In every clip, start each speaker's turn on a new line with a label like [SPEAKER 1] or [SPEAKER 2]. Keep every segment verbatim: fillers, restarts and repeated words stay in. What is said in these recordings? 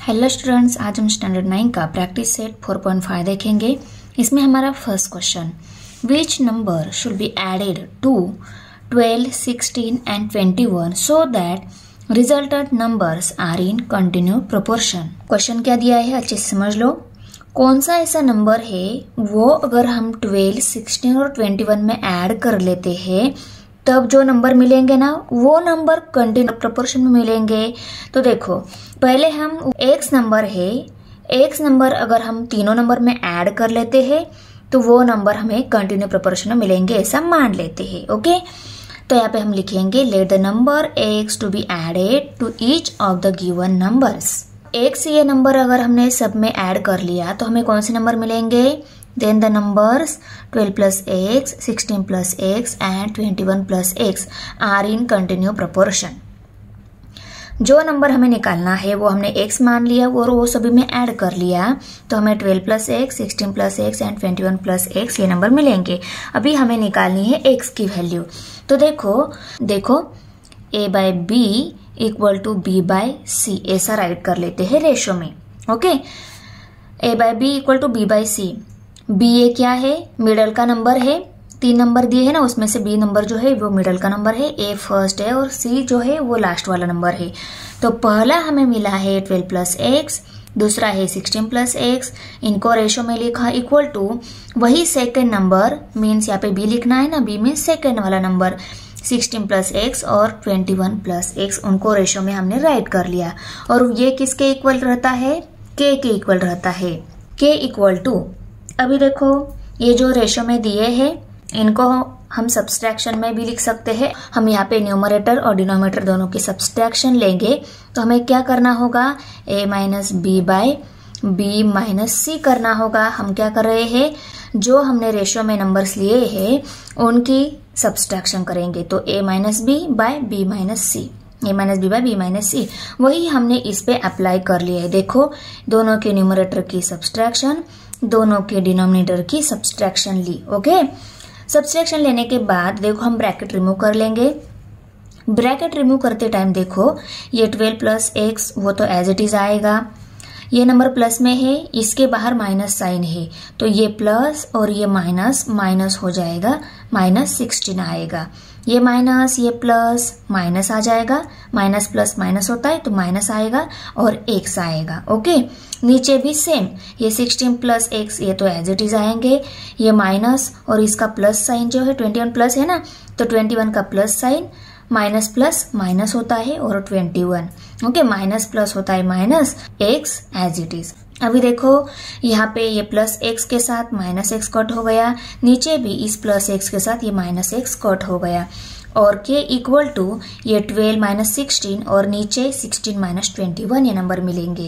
[SPEAKER 1] Hello students, आज हम standard nine का practice set four point five देखेंगे। इसमें हमारा first question, which number should be added to twelve, sixteen and twenty one so that resulted numbers are in continue proportion. Question क्या दिया है अच्छे से समझ लो। कौन सा ऐसा नंबर है वो अगर हम ट्वेल्व, सिक्सटीन और ट्वेंटी वन में ऐड कर लेते हैं तब जो नंबर मिलेंगे ना वो नंबर कंटिन्यू प्रोपोर्शन में मिलेंगे। तो देखो, पहले हम एक्स नंबर है, एक्स नंबर अगर हम तीनों नंबर में ऐड कर लेते हैं तो वो नंबर हमें कंटिन्यू प्रोपोर्शन में मिलेंगे, ऐसा मान लेते हैं। ओके, तो यहाँ पे हम लिखेंगे let the number X to be added to each of the given numbers. X ये नंबर अगर हमने सब में ऐड कर लिया तो हमें कौन से नंबर मिलेंगे, then the numbers twelve plus x, sixteen plus x and twenty-one plus x are in continue proportion। जो नंबर हमें निकालना है वो हमने x मान लिया और वो सभी में ऐड कर लिया तो हमें twelve plus x, sixteen plus x and twenty one plus x ये नंबर मिलेंगे। अभी हमें निकालनी है x की वैल्यू। तो देखो देखो a by b equal to b by c, ऐसा राइट कर लेते हैं रेशो में। Okay, a by b equal to b by c। B ये क्या है, मिडल का नंबर है, तीन नंबर दिए है ना, उसमें से बी नंबर जो है वो मिडल का नंबर है, ए फर्स्ट है और सी जो है वो लास्ट वाला नंबर है। तो पहला हमें मिला है ट्वेल्व प्लस एक्स, दूसरा है सिक्सटीन प्लस एक्स, इनको रेशो में लिखा इक्वल टू वही सेकेंड नंबर, मीन्स यहाँ पे बी लिखना है ना, बी में सेकेंड वाला नंबर सिक्सटीन प्लस एक्स और ट्वेंटी वन प्लस एक्स, उनको रेशो में हमने राइट कर लिया। और ये किसके इक्वल रहता है, के के इक्वल रहता है, के इक्वल टू। अभी देखो ये जो रेशो में दिए हैं इनको हम सब्सट्रैक्शन में भी लिख सकते हैं। हम यहाँ पे न्यूमरेटर और डिनोमिनेटर दोनों की सब्सट्रैक्शन लेंगे तो हमें क्या करना होगा, a minus B by B minus C करना होगा। हम क्या कर रहे हैं, जो हमने रेशो में नंबर्स लिए हैं उनकी सब्सट्रैक्शन करेंगे। तो a minus B by B minus C, A minus B by B minus C, वही हमने इस पे अप्लाई कर लिया है। देखो, दोनों के न्यूमरेटर की सब्सट्रैक्शन, दोनों के डिनोमिनेटर की सब्सट्रैक्शन ली। ओके, सब्सट्रैक्शन लेने के बाद देखो हम ब्रैकेट रिमूव कर लेंगे। ब्रैकेट रिमूव करते टाइम देखो ये ट्वेल्व प्लस एक्स वो तो एज इट इज आएगा, ये नंबर प्लस में है, इसके बाहर माइनस साइन है तो ये प्लस और ये माइनस माइनस हो जाएगा, माइनस सिक्सटीन आएगा। ये माइनस ये प्लस माइनस आ जाएगा, माइनस प्लस माइनस होता है तो माइनस आएगा और एक्स आएगा। ओके, नीचे भी सेम, ये सिक्सटीन प्लस एक्स ये तो एज इट इज आएंगे, ये माइनस और इसका प्लस साइन जो है ट्वेंटी वन प्लस है ना, तो ट्वेंटी वन का plus sign, minus plus minus होता है और twenty one. Okay, minus plus होता है minus, x as it is. अभी देखो यहाँ पे ये प्लस एक्स के साथ माइनस एक्स कट हो गया, नीचे भी इस प्लस एक्स के साथ ये माइनस एक्स कट हो गया और के इक्वल टू ये ट्वेल्व माइनस सिक्सटीन और नीचे सिक्सटीन माइनस ट्वेंटी वन ये नंबर मिलेंगे।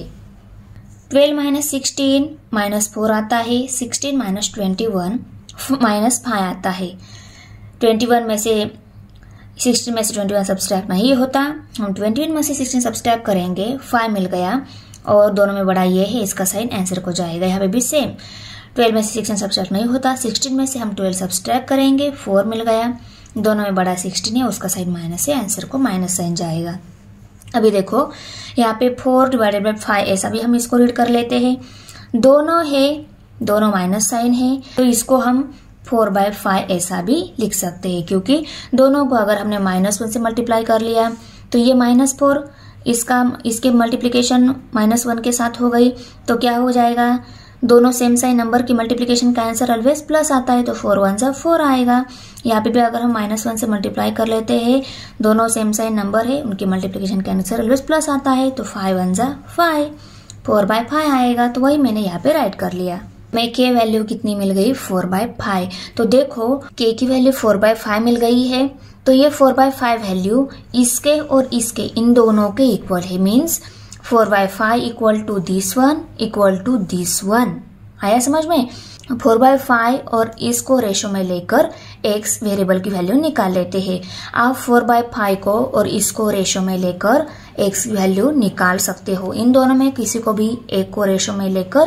[SPEAKER 1] Twelve minus sixteen minus four आता है, sixteen minus twenty one minus five आता है। ट्वेंटी वन में से सिक्सटीन में से ट्वेंटी वन सब्सट्रैक्ट नहीं होता, हम ट्वेंटी वन में से सिक्सटीन सब्सट्रैक्ट करेंगे, फाइव मिल गया और दोनों में बड़ा ये है, इसका साइन आंसर को जाएगा। यहाँ पे भी सेम, ट्वेल्व में से सिक्सटीन सब्सट्रैक्ट नहीं होता, सिक्सटीन में से हम ट्वेल्व सब्सट्रैक्ट करेंगे, फोर मिल गया, दोनों में बड़ा सिक्सटीन है, उसका साइन माइनस है, आंसर को माइनस साइन जाएगा। अभी देखो यहाँ पे फोर डिवाइडेड बाई फाइव ऐसा भी हम इसको रीड कर लेते हैं, दोनों है, दोनों माइनस साइन है तो इसको हम फोर बाय फाइव ऐसा भी लिख सकते हैं, क्योंकि दोनों को अगर हमने माइनस वन से मल्टीप्लाई कर लिया तो ये माइनस फोर, इसका इसके मल्टीप्लीकेशन माइनस वन के साथ हो गई तो क्या हो जाएगा, दोनों सेम साइन नंबर की मल्टीप्लीकेशन का आंसर ऑलवेज प्लस आता है तो फोर वन सा फोर आएगा। यहाँ पे भी अगर हम माइनस वन से मल्टीप्लाई कर लेते हैं, दोनों सेम साइन नंबर है, उनकी मल्टीप्लीकेशन का आंसर ऑलवेज प्लस आता है तो फाइव वन सा फाइव, फोर बाय फाइव आएगा। तो वही मैंने यहाँ पे राइट कर लिया। मैं के वैल्यू कितनी मिल गई, फोर बाय फाइव। तो देखो के की वैल्यू फोर बाय फाइव मिल गई है तो ये फोर बाय फाइव वैल्यू इसके और इसके इन दोनों के इक्वल है, means four by five equal to this one equal to this one. आया समझ में? फोर बाय फाइव और इसको रेशो में लेकर एक्स वेरिएबल की वैल्यू निकाल लेते हैं। आप फोर बाय फाइव को और इसको रेशो में लेकर एक्स की वैल्यू निकाल सकते हो। इन दोनों में किसी को भी एक को रेशो में लेकर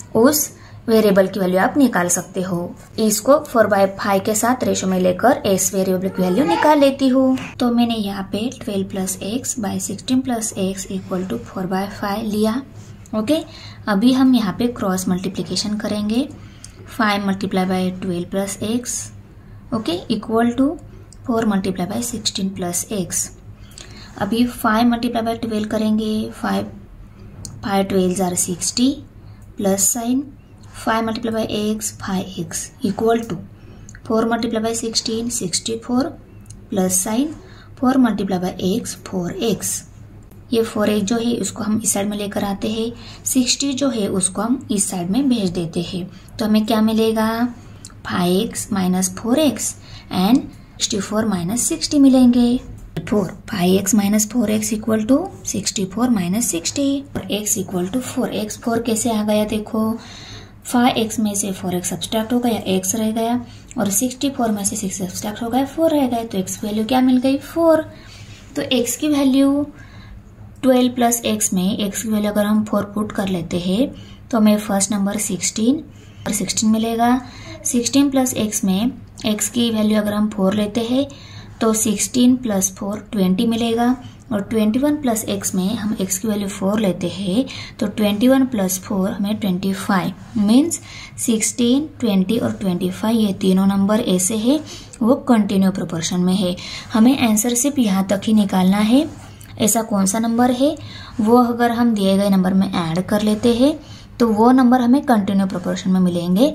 [SPEAKER 1] उस वेरिएबल की वैल्यू आप निकाल सकते हो। इसको फोर बाय फाइव के साथ रेशो में लेकर एस वेरिएबल की वैल्यू निकाल लेती हूँ। तो मैंने यहाँ पे twelve plus x by sixteen plus x equal to four by five लिया। ओके, अभी हम यहाँ पे क्रॉस मल्टीप्लिकेशन करेंगे। Five multiply by twelve plus x, okay, equal to four multiply by sixteen plus x. अभी फाइव मल्टीप्लाई बाय ट्वेल्व करेंगे, five five twelve जार sixty plus sign five multiply by x five x equal to four multiply by sixteen sixty four plus sign four multiply by x four x. ये four x जो है उसको हम इस side में लेकर आते हैं, सिक्सटी जो है उसको हम इस साइड में भेज देते हैं। तो हमें क्या मिलेगा, five x minus four x and sixty four minus sixty मिलेंगे। Four five x minus four x equal to sixty four minus sixty, x equal to four x. Four कैसे आ गया देखो, फाइव एक्स में से फोर एक्स सब्सट्रैक्ट हो गया, x रह गया, और सिक्सटी फोर में से सिक्स सब्सट्रैक्ट हो गया, फोर रह गया। तो एक्स की वैल्यू क्या मिल गई, फोर। तो एक्स की वैल्यू ट्वेल्व प्लस एक्स में एक्स की वैल्यू अगर हम फोर पुट कर लेते हैं तो हमें फर्स्ट नंबर सिक्सटीन और सिक्सटीन मिलेगा। सिक्सटीन प्लस एक्स में एक्स की वैल्यू अगर हम फोर लेते हैं तो सिक्सटीन प्लस फोर ट्वेंटी मिलेगा, और ट्वेंटी वन प्लस एक्स में हम एक्स की वैल्यू फोर लेते हैं तो ट्वेंटी वन प्लस फोर हमें twenty five means sixteen, twenty और ट्वेंटी फाइव ये तीनों नंबर ऐसे है वो कंटिन्यू प्रोपोर्शन में है। हमें आंसर सिर्फ यहाँ तक ही निकालना है, ऐसा कौन सा नंबर है वो अगर हम दिए गए नंबर में ऐड कर लेते हैं तो वो नंबर हमें कंटिन्यू प्रोपोर्शन में मिलेंगे।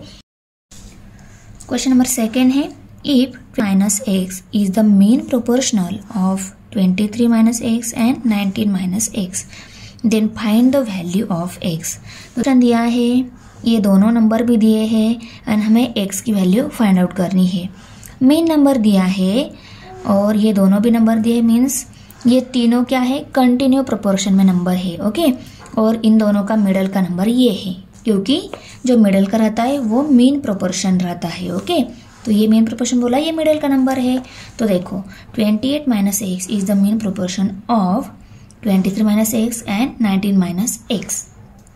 [SPEAKER 1] क्वेश्चन नंबर सेकेंड है, if minus x is the mean proportional of twenty three minus x and nineteen minus x then find the value of x. Question दिया है, ये दोनों नंबर भी दिए हैं एंड हमें एक्स की वैल्यू फाइंड आउट करनी है। मीन नंबर दिया है और ये दोनों भी नंबर दिए मीन्स ये तीनों क्या है, कंटिन्यू प्रोपोर्शन में नंबर है, ओके। और इन दोनों का मिडल का नंबर ये है, क्योंकि जो मिडल का रहता है वो मीन प्रोपोर्शन रहता है, ओके। तो ये मीन प्रोपोर्शन बोला, ये मिडल का नंबर है। तो देखो twenty eight minus x is the mean proportion of twenty three minus x and nineteen minus x.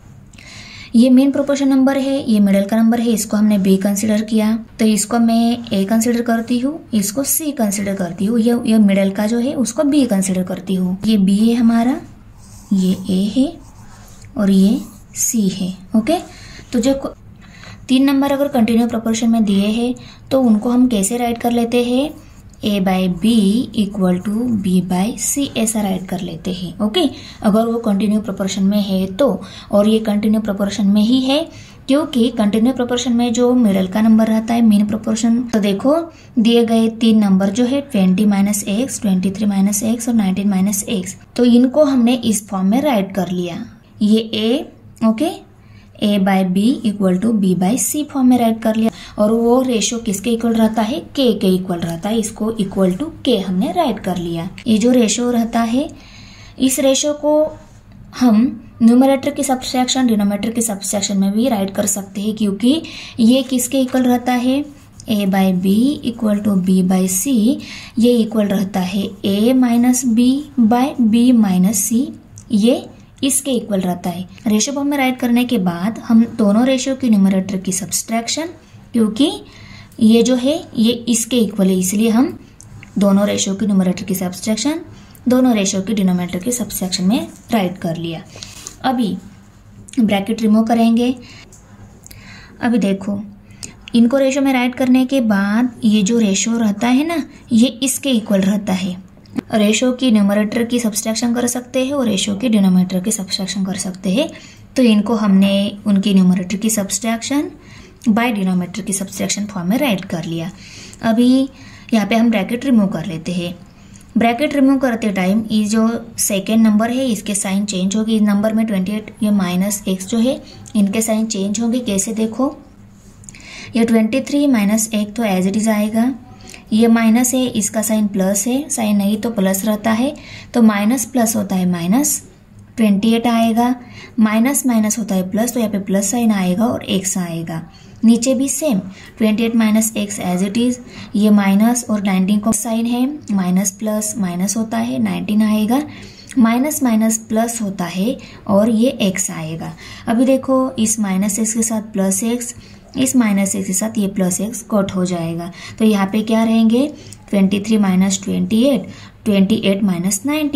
[SPEAKER 1] ये मेन प्रोपोर्शन नंबर है, ये मिडल का नंबर है, इसको हमने बी कंसिडर किया, तो इसको मैं ए कंसिडर करती हूँ, इसको सी कंसिडर करती हूँ, ये ये मिडल का जो है उसको बी कंसिडर करती हूँ। ये बी है हमारा, ये ए है और ये सी है, ओके। तो जो तीन नंबर अगर कंटिन्यू प्रोपोर्शन में दिए हैं तो उनको हम कैसे राइट कर लेते हैं, A by B equal to B by C ऐसा राइट कर लेते हैं, ओके। अगर वो कंटिन्यू प्रोपोर्शन में है तो, और ये कंटिन्यू प्रोपोर्शन में ही है क्योंकि कंटिन्यू प्रोपोर्शन में जो मिडल का नंबर रहता है मीन प्रोपोर्शन। तो देखो दिए गए तीन नंबर जो है twenty minus x, twenty three minus x और नाइनटीन माइनस एक्स, तो इनको हमने इस फॉर्म में राइट कर लिया। ये A, okay, A by B equal to B by C form में राइट कर लिया, और वो रेशियो किसके इक्वल रहता है, के के इक्वल रहता है, इसको इक्वल टू के हमने राइट कर लिया। ये जो रेशियो रहता है इस रेशियो को हम न्यूमरेटर के सब्ट्रैक्शन डिनोमिनेटर के सब्ट्रैक्शन में भी राइट कर सकते हैं, क्योंकि ये किसके इक्वल रहता है, A by B equal to B by C, ये इक्वल रहता है A minus B by B minus C, ये इसके इक्वल रहता है। रेशियो फॉर्म में राइट करने के बाद हम दोनों रेशियो की न्यूमरेटर की सब्ट्रैक्शन, क्योंकि ये जो है ये इसके इक्वल है इसलिए हम दोनों रेशियो की न्यूमरेटर की सब्ट्रैक्शन दोनों रेशियो की डिनोमिनेटर की सब्ट्रैक्शन में राइट कर लिया। अभी ब्रैकेट रिमूव करेंगे। अभी देखो इनको रेशियो में राइट करने के बाद ये जो रेशियो रहता है ना ये इसके इक्वल रहता है। रेशियो की न्यूमरेटर की सब्ट्रैक्शन कर सकते हैं और रेशियो की डिनोमिनेटर की सब्ट्रैक्शन कर सकते हैं, तो इनको हमने उनकी न्यूमरेटर की सब्ट्रैक्शन बाय डिनोमिनेटर की सब्ट्रैक्शन फॉर्म में राइट कर लिया। अभी यहाँ पे हम ब्रैकेट रिमूव कर लेते हैं। ब्रैकेट रिमूव करते टाइम ये जो सेकेंड नंबर है इसके साइन चेंज होगी। इस नंबर में ट्वेंटी एट ये माइनस एक्स जो है इनके साइन चेंज होंगे। कैसे देखो, ये ट्वेंटी थ्री माइनस एक तो एज इट इज आएगा, ये माइनस है इसका साइन प्लस है, साइन नहीं तो प्लस रहता है, तो माइनस प्लस होता है माइनस, ट्वेंटी एट आएगा, माइनस माइनस होता है प्लस, तो यहाँ पे प्लस साइन आएगा और एक्स आएगा। नीचे भी same twenty eight minus x as it is, ये माइनस और नाइनटीन का साइन है, माइनस प्लस माइनस होता है, नाइनटीन आएगा, माइनस माइनस प्लस होता है और ये एक्स आएगा। अभी देखो इस माइनस एक्स के साथ प्लस एक्स, इस माइनस एक्स के साथ ये प्लस एक्स कट हो जाएगा, तो यहाँ पे क्या रहेंगे twenty three minus twenty eight, twenty eight minus nineteen,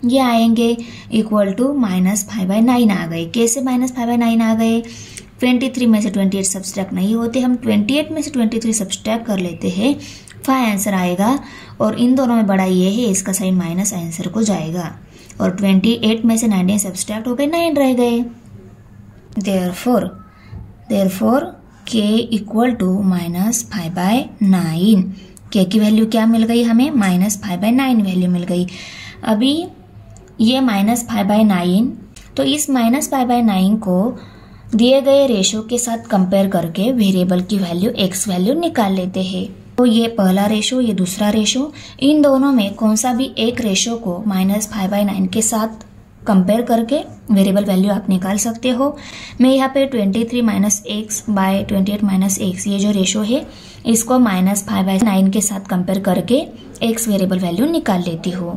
[SPEAKER 1] ये आएंगे equal to minus five by nine आ गए। कैसे माइनस फाइव बाई नाइन आ गए? ट्वेंटी थ्री में से ट्वेंटी एट सब्सट्रैक्ट नहीं होते, हम ट्वेंटी एट में से ट्वेंटी थ्री सब्सट्रैक्ट कर लेते हैं, फाइव आंसर आएगा। और इन दोनों में बड़ा ये है, इसका साइन माइनस आंसर को जाएगा। और ट्वेंटी एट में से नाइनटीन सब्सट्रैक्ट हो गए, नाइन रह गए। Therefore therefore K equal to minus five by nine. K की वैल्यू क्या मिल गई हमें? Minus five by nine value मिल गई। अभी ये माइनस फाइव बाय नाइन, तो इस माइनस फाइव बाय नाइन को दिए गए रेशो के साथ कंपेयर करके वेरिएबल की वैल्यू एक्स वैल्यू निकाल लेते हैं। तो ये पहला रेशो, ये दूसरा रेशो, इन दोनों में कौन सा भी एक रेशो को माइनस फाइव बाई नाइन के साथ कंपेयर करके वेरिएबल वैल्यू आप निकाल सकते हो। मैं यहाँ पे twenty three minus x by twenty eight minus x, ये जो रेशो है इसको माइनस फाइव बाई नाइन के साथ कंपेयर करके एक्स वेरिएबल वैल्यू निकाल लेती हूँ।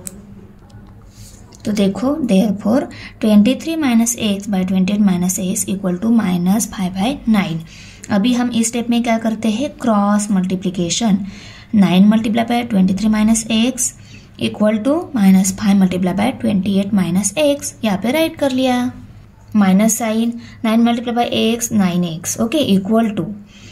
[SPEAKER 1] तो देखो, therefore twenty three minus x by twenty eight minus x equal to minus five by nine. अभी हम इस स्टेप में क्या करते हैं? Cross multiplication. Nine multiply by twenty three minus x equal to minus five multiply by twenty eight minus x, यहाँ पे write कर लिया। Minus sign, nine multiply by x, nine x, okay, equal to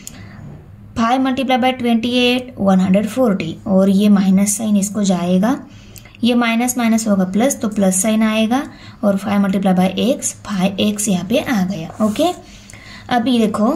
[SPEAKER 1] five multiply by twenty eight, one hundred forty. और ये minus sign इसको जाएगा, ये minus minus होगा प्लस, तो प्लस साइन आएगा। और five multiply by x, five x यहाँ पे आ गया, ओके। अभी देखो,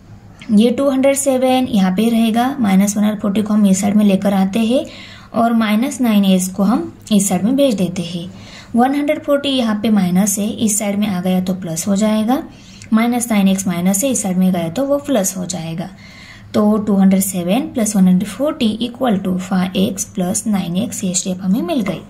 [SPEAKER 1] ये टू हंड्रेड सेवन यहाँ पे रहेगा, माइनस वन हंड्रेड फोर्टी को हम इस साइड में लेकर आते हैं और माइनस नाइन एक्स को हम इस साइड में भेज देते हैं। वन हंड्रेड फोर्टी यहाँ पे माइनस है, इस साइड में आ गया तो प्लस हो जाएगा। माइनस नाइन एक्स माइनस है, इस साइड में गया तो वो प्लस हो जाएगा। तो two hundred seven plus one hundred forty equal to five x plus nine x, ये स्टेप हमें मिल गई।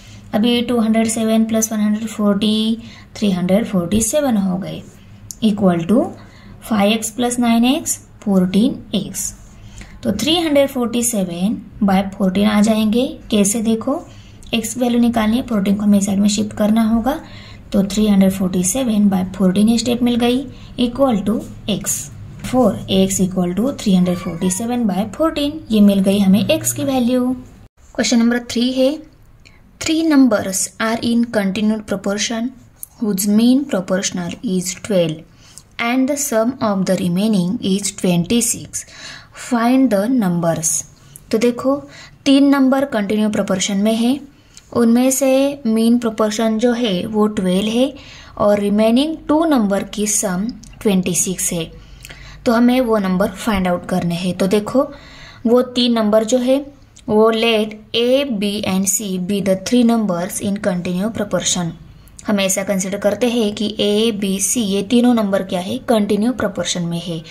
[SPEAKER 1] अभी two hundred seven plus one hundred forty, three hundred forty seven हो गए, equal to five x plus nine x, fourteen x. तो three hundred forty seven by fourteen आ जाएंगे। कैसे? देखो, x वैल्यू निकालनी है, फोर्टीन को हमें साइड में शिफ्ट करना होगा। तो three hundred forty seven by fourteen step मिल गई, equal to x। Four x equal to three hundred forty seven by fourteen, ये मिल गई हमें x की वैल्यू। क्वेश्चन नंबर थ्री है, three numbers are in continued proportion whose mean proportional is twelve and the sum of the remaining is twenty six. Find the numbers. तो देखो, तीन number continue proportion में है, उनमें से mean proportion जो है वो ट्वेल्व है और रिमेनिंग टू नंबर की सम ट्वेंटी सिक्स है। तो हमें वो नंबर फाइंड आउट करने हैं। तो देखो, वो तीन नंबर जो है वो let A B and C be the three numbers in continue proportion. हम ऐसा कंसिडर करते हैं कि ए बी सी ये तीनों नंबर क्या है? कंटिन्यू प्रोपोर्शन में है।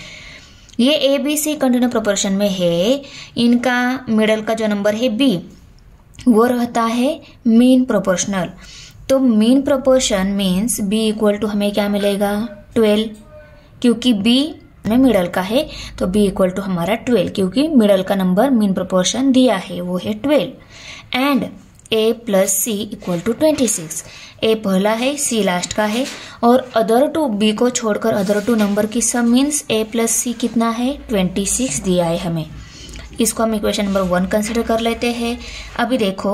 [SPEAKER 1] ये A B C continue proportion में है, इनका मिडल का जो नंबर है बी वो रहता है मीन प्रोपोर्शनल। तो mean proportion means B equal to हमें क्या मिलेगा? ट्वेल्व, क्योंकि बी में मिडल का है तो बी इक्वल टू हमारा ट्वेल्व, क्योंकि मिडल का नंबर मीन प्रोपोर्शन दिया है वो है twelve. And A plus C equal to twenty six. A पहला है, सी लास्ट का है, और अदर टू बी को छोड़कर अदर टू नंबर की सम मीन्स ए प्लस सी कितना है? ट्वेंटी सिक्स दिया है हमें। इसको हम इक्वेशन नंबर वन कंसिडर कर लेते हैं। अभी देखो,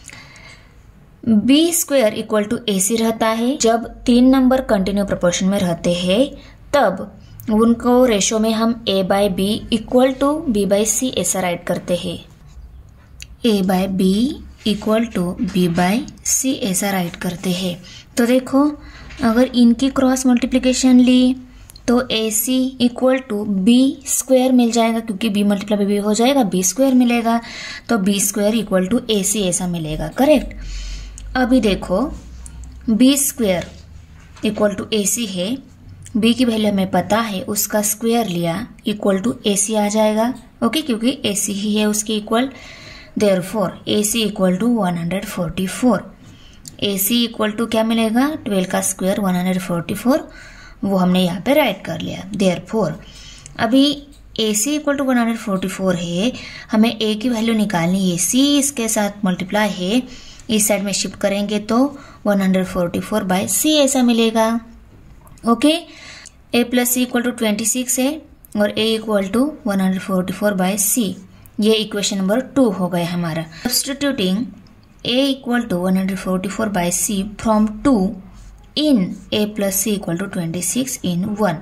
[SPEAKER 1] B square equal to A C रहता है। जब तीन नंबर कंटिन्यू प्रोपोर्शन में रहते हैं तब उनको रेशो में हम A by B equal to B by C ऐसा राइट करते हैं। A by B equal to B by C ऐसा राइट करते हैं। तो देखो, अगर इनकी क्रॉस मल्टीप्लिकेशन ली तो A C equal to B square मिल जाएगा, क्योंकि बी मल्टीप्लाई बाय बी हो जाएगा, बी स्क्वायर मिलेगा। तो B square equal to A C ऐसा मिलेगा, करेक्ट। अभी देखो, B square equal to A C है, बी की वैल्यू हमें पता है, उसका स्क्वायर लिया इक्वल टू ए सी आ जाएगा, ओके, क्योंकि ए सी ही है उसके इक्वल। Therefore, A C equal to one hundred forty four. A C equal to क्या मिलेगा? ट्वेल्व का square one hundred forty four, वो हमने यहाँ पे राइट कर लिया। Therefore, अभी A C equal to one hundred forty four है, हमें A की वैल्यू निकालनी है। C इसके साथ मल्टीप्लाई है, इस साइड में शिफ्ट करेंगे तो one hundred forty four by C ऐसा मिलेगा, okay. A plus C equal to twenty six है और A equal to one hundred forty four by C, ये इक्वेशन नंबर टू हो गया हमारा। Substituting A equal to one hundred forty four by C from two in A plus C equal to twenty six in one.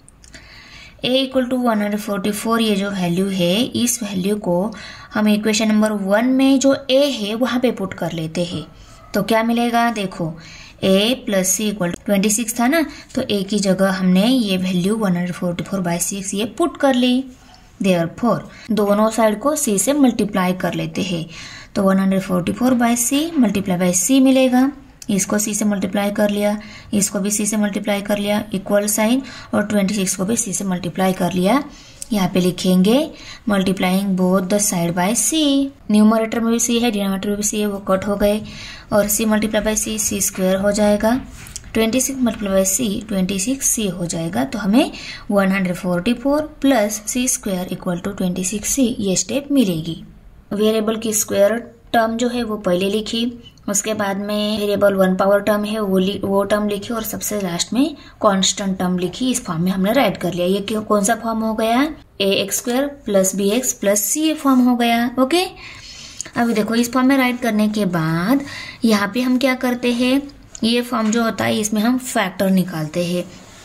[SPEAKER 1] A equal to one hundred forty four ये जो value है, इस value को हम equation number one में जो ए है वहां पे पुट कर लेते हैं। तो क्या मिलेगा, देखो a plus C equal to twenty six था ना, तो a की जगह हमने ये value one hundred forty four by six ये पुट कर ली। देयरफॉर दोनों साइड को c से मल्टीप्लाई कर लेते हैं। तो one hundred forty four by c multiply by c मिलेगा। इसको c से मल्टीप्लाई कर लिया, इसको भी c से मल्टीप्लाई कर लिया, इक्वल साइन, और ट्वेंटी सिक्स को भी c से मल्टीप्लाई कर लिया। यहाँ पे लिखेंगे multiplying both the side by c। Numerator में भी c है, डिनोमिनेटर में भी c है, वो कट हो गए और c multiply by c c square हो जाएगा। Twenty six multiply by c twenty six c हो जाएगा। तो हमें one hundred forty four plus c square equal to twenty six c ये स्टेप मिलेगी। वेरिएबल की स्क्वायर टर्म जो है वो पहले लिखी, उसके बाद में वेरिएबल वन पावर टर्म है वो वो टर्म लिखी, और सबसे लास्ट में कांस्टेंट टर्म लिखी। इस फॉर्म में हमने राइट कर लिया। ये क्यों, कौन सा फॉर्म हो गया, a x square plus b x plus c ये फॉर्म हो गया। ओके, अभी देखो इस फॉर्म में राइट करने के बाद यहाँ पे हम क्या करते हैं, ये फॉर्म जो होता है इसमें हम फैक्टर निकालते हैं,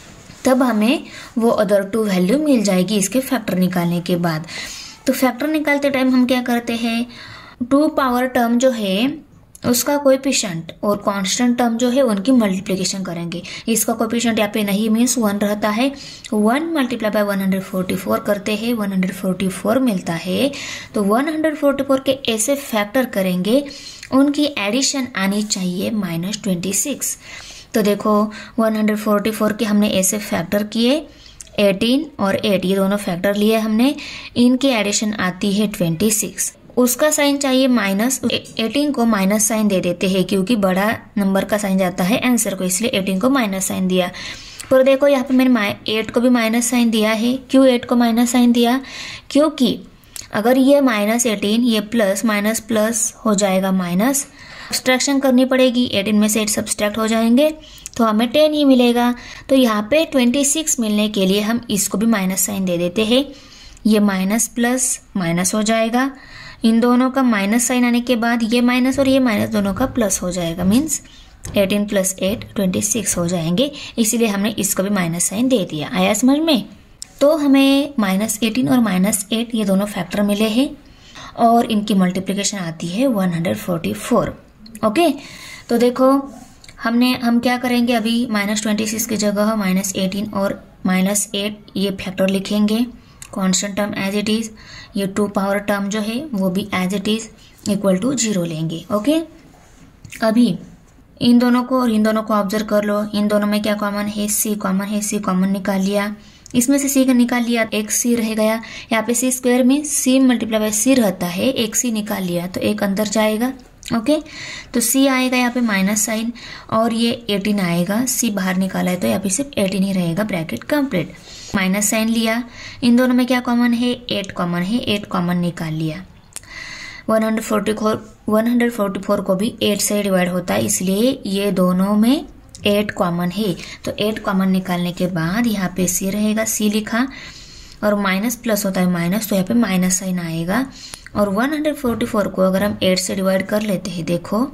[SPEAKER 1] तब हमें वो अदर टू वैल्यू मिल जाएगी इसके फैक्टर निकालने के बाद। तो फैक्टर निकालते टाइम हम क्या करते हैं, टू पावर टर्म जो है उसका कोएफिशिएंट और कांस्टेंट टर्म जो है उनकी मल्टीप्लिकेशन करेंगे। इसका कोएफिशिएंट यहाँ पे नहीं मीन्स वन रहता है, one multiply by one hundred forty four करते हैं, वन हंड्रेड फोर्टी फोर मिलता है। तो वन हंड्रेड फोर्टी फोर के ऐसे फैक्टर करेंगे उनकी एडिशन आनी चाहिए माइनस ट्वेंटी सिक्स। तो देखो वन हंड्रेड फोर्टी फोर के हमने ऐसे फैक्टर किए, एटीन और एट ये दोनों फैक्टर लिए हमने, इनकी एडिशन आती है ट्वेंटी सिक्स। उसका साइन चाहिए माइनस, एटीन को माइनस साइन दे देते हैं क्योंकि बड़ा नंबर का साइन जाता है आंसर को, इसलिए एटीन को माइनस साइन दिया। पर देखो यहाँ पे मैंने एट को भी माइनस साइन दिया है। क्यों एट को माइनस साइन दिया, क्योंकि अगर ये माइनस एटीन ये प्लस माइनस प्लस हो जाएगा माइनस, सब्सट्रैक्शन करनी पड़ेगी, एटीन में से एट सब्सट्रैक्ट हो जाएंगे तो हमें टेन ही मिलेगा। तो यहाँ पे ट्वेंटी सिक्स मिलने के लिए हम इसको भी माइनस साइन दे देते हैं। ये माइनस प्लस माइनस हो जाएगा, इन दोनों का माइनस साइन आने के बाद ये माइनस और ये माइनस दोनों का प्लस हो जाएगा, means eighteen plus eight twenty six हो जाएंगे। इसीलिए हमने इसको भी माइनस साइन दे दिया। आया समझ में? तो हमें माइनस एटीन और माइनस एट ये दोनों फैक्टर मिले हैं और इनकी मल्टीप्लिकेशन आती है one hundred forty four. Okay, तो देखो हमने हम क्या करेंगे, अभी माइनस ट्वेंटी सिक्स की जगह माइनस एटीन और माइनस एट ये फैक्टर लिखेंगे, constant term as it is, ये टू पावर टर्म जो है वो भी as it is equal to zero लेंगे। ओके, अभी इन दोनों को और इन दोनों को ऑब्जर्व कर लो, इन दोनों में क्या कॉमन है, सी कॉमन है, सी कॉमन निकाल लिया, इसमें से सी का निकाल लिया, एक सी रह गया। यहाँ पे सी स्क्वायर में सी मल्टीप्लाई बाय सी रहता है, एक सी निकाल लिया तो एक अंदर जाएगा। ओके, तो सी आएगा यहाँ पे माइनस साइन और ये एटीन आएगा, सी बाहर निकाला है तो यहाँ पे सिर्फ एटीन ही रहेगा, ब्रैकेट कंप्लीट। माइनस साइन लिया, इन दोनों में क्या कॉमन है, एट कॉमन है, एट कॉमन निकाल लिया। One hundred forty four one hundred forty four को भी एट से डिवाइड होता है, इसलिए ये दोनों में एट कॉमन है। तो एट कॉमन निकालने के बाद यहाँ पे सी रहेगा, सी लिखा, और माइनस प्लस होता है माइनस, तो यहाँ पे माइनस साइन आएगा। और वन हंड्रेड फोर्टी फोर को अगर हम एट से डिवाइड कर लेते हैं, देखो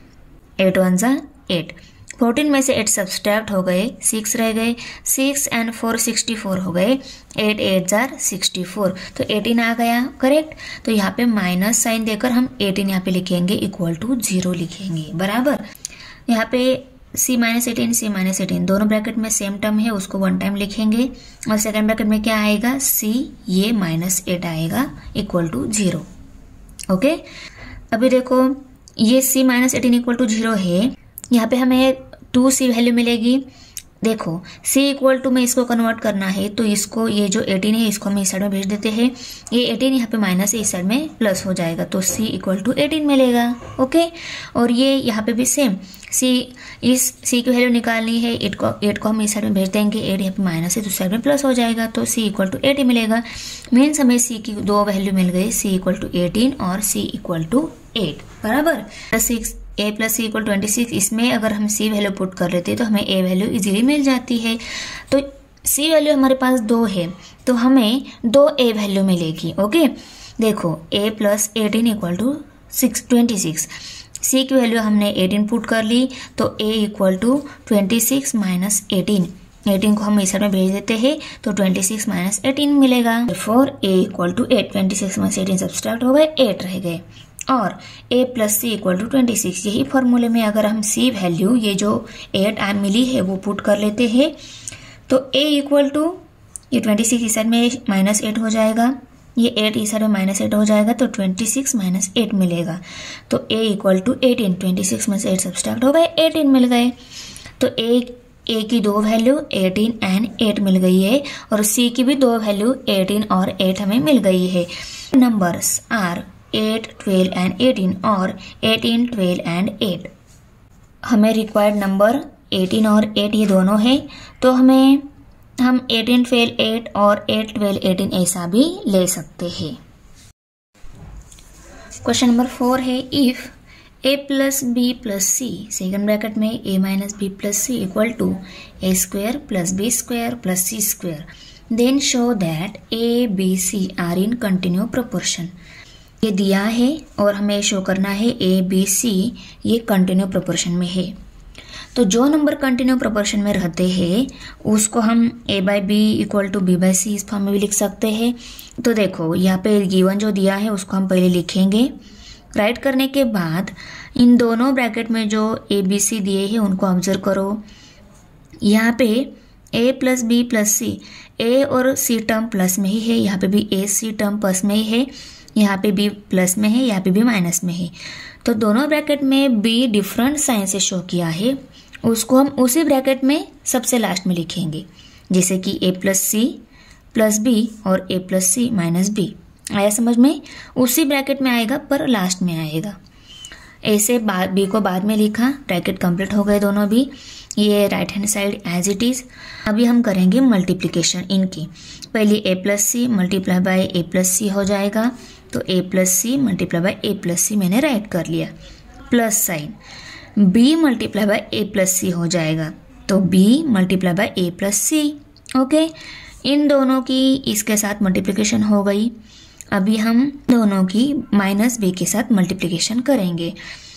[SPEAKER 1] एट वन जा एट, फोर्टीन में से एट सब्सट्रैक्ट हो गए, सिक्स रह गए, six and four sixty four हो गए, एट एट जार सिक्सटी फोर, तो एटीन आ गया, करेक्ट। तो यहाँ पे माइनस साइन देकर हम एटीन यहाँ पे लिखेंगे, इक्वल टू जीरो लिखेंगे, बराबर। यहाँ पे c minus eighteen c minus eighteen दोनों ब्रैकेट में सेम टर्म है, उसको वन टाइम लिखेंगे, और सेकेंड ब्रैकेट में क्या आएगा, सी ये माइनस एट आएगा, इक्वल टू जीरो। ओके, अभी देखो ये C minus eighteen equal to zero है, यहाँ पे हमें टू सी वैल्यू मिलेगी। देखो c इक्वल टू में इसको कन्वर्ट करना है तो इसको, ये जो एटीन है इसको हम इस साइड में भेज देते हैं, ये एटीन यहाँ पे माइनस है, इस साइड में प्लस हो जाएगा, तो c इक्वल टू एटीन मिलेगा। ओके, और ये यहाँ पे भी सेम, c इस c की वैल्यू निकालनी है, एट को एट को हम इस साइड में भेज देंगे, एट यहाँ पे माइनस है तो साइड में प्लस हो जाएगा, तो c इक्वल टू एटीन मिलेगा। मीन्स हमें c की दो वैल्यू मिल गई, c इक्वल टू एटीन और c इक्वल टू एट, बराबर। Six a plus C equal twenty six, इसमें अगर हम c वैल्यू पुट कर लेते हैं तो हमें a वैल्यू इजीली मिल जाती है। तो c वैल्यू हमारे पास दो है तो हमें दो a वैल्यू मिलेगी। ओके, देखो a plus eighteen equal to six twenty six, C की वैल्यू हमने एटीन पुट कर ली, तो A equal to twenty six minus eighteen, eighteen को हम इस साइड में भेज देते हैं तो ट्वेंटी सिक्स माइनस एटीन मिलेगा। Four A equal to eight, twenty six minus eighteen subtract हो गए, एट रह गए, और a plus C equal to twenty six. यही फॉर्मूले में अगर हम c वैल्यू ये जो एट आ मिली है वो पुट कर लेते हैं तो a इक्वल टू ये ट्वेंटी सिक्स इस साइड में माइनस एट हो जाएगा, ये एट इस साइड में माइनस एट हो जाएगा तो ट्वेंटी सिक्स माइनस एट मिलेगा। तो a equal to eighteen, twenty six minus eight subtract हो गए, एटीन मिल गए। तो a a की दो वैल्यू एटीन एंड एट मिल गई है और c की भी दो वैल्यू एटीन और एट हमें मिल गई है। Numbers are eight, twelve and eighteen और एटीन, ट्वेल्व एंड एट। हमें रिक्वायर्ड नंबर एटीन और एट ये दोनों है, तो हमें हम एटीन, ट्वेल्व, एट और एट, ट्वेल्व, एटीन ऐसा भी ले सकते हैं। क्वेश्चन नंबर फोर है if a plus B plus c, second bracket में a minus b plus C equal to A square plus B square plus C square, then show that a, b, c are in continue proportion. ये दिया है और हमें show करना है ए B सी ये continue proportion में है। तो जो नंबर कंटिन्यू प्रोपोर्शन में रहते हैं उसको हम a by B equal to B by c इस फॉर्म में भी लिख सकते हैं। तो देखो यहाँ पे गिवन जो दिया है उसको हम पहले लिखेंगे, राइट करने के बाद इन दोनों ब्रैकेट में जो ए बी सी दिए हैं उनको ऑब्जर्व करो। यहाँ पे a plus B plus c, a और सी टर्म प्लस में ही है, यहाँ पे भी ए सी टर्म प्लस में ही है, यहाँ पे b प्लस में है, यहाँ पे b माइनस में है। तो दोनों ब्रैकेट में b डिफरेंट साइन से शो किया है, उसको हम उसी ब्रैकेट में सबसे लास्ट में लिखेंगे, जैसे कि a plus c plus b और a plus c minus b. आया समझ में? उसी ब्रैकेट में आएगा पर लास्ट में आएगा। ऐसे बाद b को बाद में लिखा, ब्रैकेट कंप्लीट हो गए दोनों भी। ये right hand side as it is. अभी हम करेंगे मल्टीप्लिकेशन इनकी। पहले a plus c multiply by a plus c हो जाएगा, तो a plus c multiply by a plus c मैंने राइट कर लिया, plus sign b multiply by a plus c हो जाएगा, तो b multiply by a plus c. Okay, इन दोनों की इसके साथ मल्टीप्लिकेशन हो गई। अभी हम दोनों की माइनस b के साथ मल्टीप्लिकेशन करेंगे।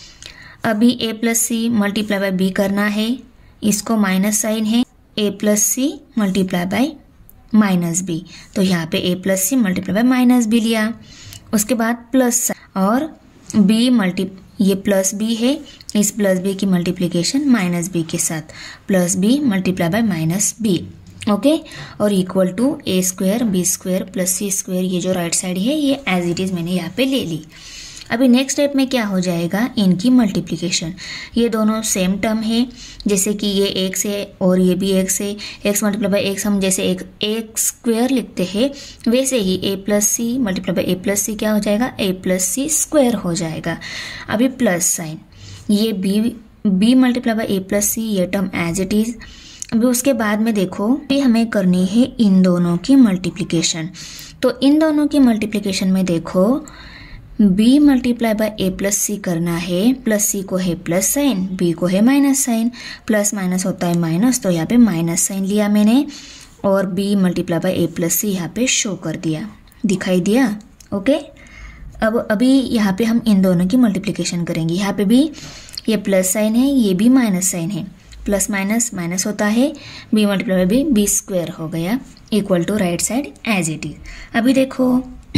[SPEAKER 1] अभी a plus c multiply by b करना है, इसको माइनस साइन है, a plus c multiply by minus b, तो यहाँ पे a plus c multiply by minus b लिया। उसके बाद प्लस और b मल्टी ये प्लस b है, इस प्लस b की मल्टीप्लिकेशन माइनस b के साथ, plus b multiply by minus b। Okay, और equal to A square B square plus C square, ये जो राइट साइड है ये एज इट इज मैंने यहाँ पे ले ली। अभी नेक्स्ट स्टेप में क्या हो जाएगा, इनकी मल्टीप्लिकेशन। ये दोनों सेम टर्म है, जैसे कि ये एक्स है और ये भी एक्स है, एक्स मल्टीप्लाई बाय एक्स हम जैसे एक एक्स स्क्वायर लिखते हैं वैसे ही a plus c multiply by a plus c क्या हो जाएगा, ए प्लस सी स्क्वायर हो जाएगा। अभी प्लस साइन, ये b b multiply by a plus c ये टर्म एज इट इज। अभी उसके बाद में देखो अभी हमें करनी है इन दोनों की मल्टीप्लिकेशन। तो इन दोनों की मल्टीप्लिकेशन में देखो b multiply by a plus c करना है, प्लस सी को है प्लस साइन, b को है माइनस साइन, प्लस माइनस होता है माइनस, तो यहाँ पे माइनस साइन लिया मैंने और b multiply by a plus c यहाँ पे शो कर दिया, दिखाई दिया। ओके, अब अभी यहाँ पे हम इन दोनों की मल्टीप्लिकेशन करेंगे। यहाँ पे भी ये प्लस साइन है, ये भी माइनस साइन है, प्लस माइनस माइनस होता है, b multiply by B B square हो गया, equal to right side as it is. अभी देखो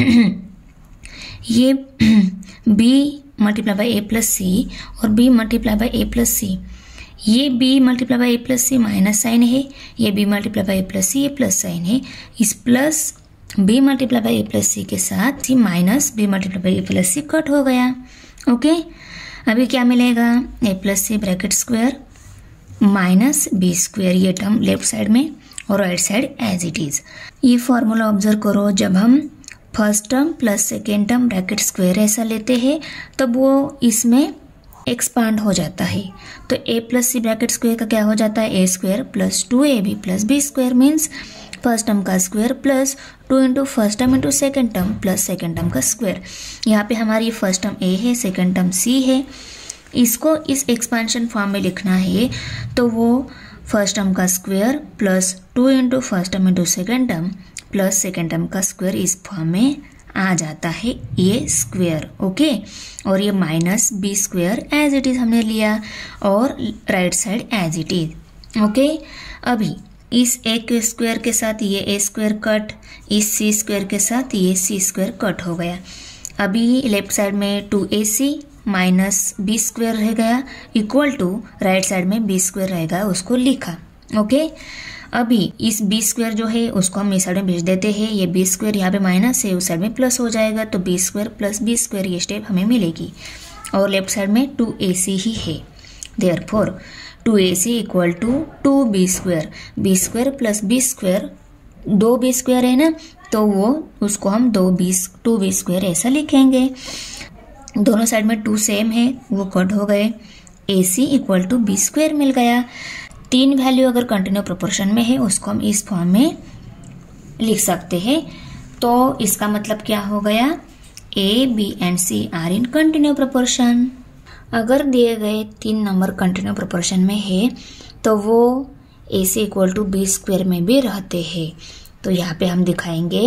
[SPEAKER 1] ये b multiply by a plus c और b multiply by a plus c, ये b multiply by a plus c minus sign है, ये b multiply by a plus c ये plus sign है। इस plus b multiply by a plus c के साथ ये minus b multiply by a plus c cut हो गया। ओके, अभी क्या मिलेगा, a plus c bracket square minus b square, ये टर्म लेफ्ट साइड में और right side as it is. ये फॉर्मूला ऑब्जर्व करो, जब हम first term plus second term bracket square ऐसा लेते हैं तब वो इसमें एक्सपांड हो जाता है। तो a plus c bracket square का क्या हो जाता है, ए square plus two A B plus B square, means first term का square plus two into first term into second term plus second term का स्क्वायर। यहाँ पे हमारी फर्स्ट टर्म a है, सेकेंड टर्म c है, इसको इस एक्सपेंशन फॉर्म में लिखना है तो वो फर्स्ट टर्म का square plus two into first term into second term plus second term का स्क्वायर इस फॉर्म में आ जाता है ए स्क्वेयर। ओके, और ये minus b square as it is हमने लिया और right side as it is. Okay, अभी इस ए के स्क्वायर के साथ ये ए स्क्वायर कट, इस सी स्क्वायर के साथ ये सी स्क्वायर कट हो गया। अभी लेफ्ट साइड में टू ए सी माइनस बी स्क्वायर रह गया इक्वल टू राइट साइड में बी स्क्वायर रहेगा, उसको लिखा। ओके, अभी इस बी स्क्वायर जो है उसको हम इस साइड में भेज देते हैं। ये बी स्क्वायर यहाँ पे माइनस है, उस साइड में प्लस हो जाएगा, तो B square plus B square ये स्टेप हमें मिलेगी। और लेफ्ट साइड में टू ए सी ही है, therefore two A C equal to two B square. B square plus B square, दो बी स्क्वायर है ना, तो वो उसको हम दो बी टू बी स्क्वायर ऐसा लिखेंगे। दोनों साइड में टू सेम है, वो कट हो गए। A C equal to B square मिल गया। तीन वैल्यू अगर कंटिन्यू प्रोपोर्शन में है उसको हम इस फॉर्म में लिख सकते हैं। तो इसका मतलब क्या हो गया, A B and c are in continue proportion. अगर दिए गए तीन नंबर कंटिन्यू प्रोपोर्शन में है तो वो A C equal to B square में भी रहते हैं। तो यहाँ पे हम दिखाएंगे